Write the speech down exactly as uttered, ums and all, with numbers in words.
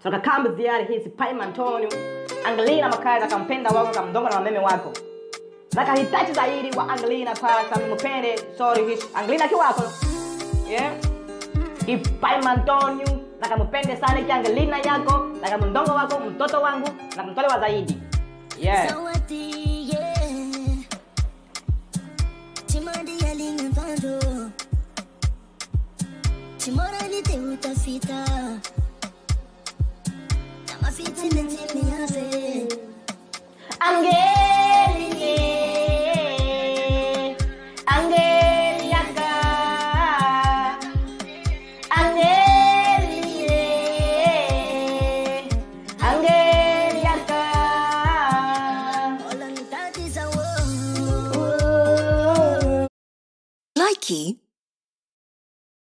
tukakaa mziari hizi Paima Antonio. Angelina Makaza kampenda wako kamdonga na meme wako. Naka hitaji zaidi wa Angelina paka mpende sorry his Angelina kiwako. Yeah. Ki Paima Antonio naka mpende sana ki Angelina yako, naka mdongo wako mtoto wangu na mtole wa zaidi. Yeah. Zawadi yeah. Timandi ya lingando. Timoralite utafita. Kama fiti nchini yase. Angelie, Angeliaka, Angeliaka.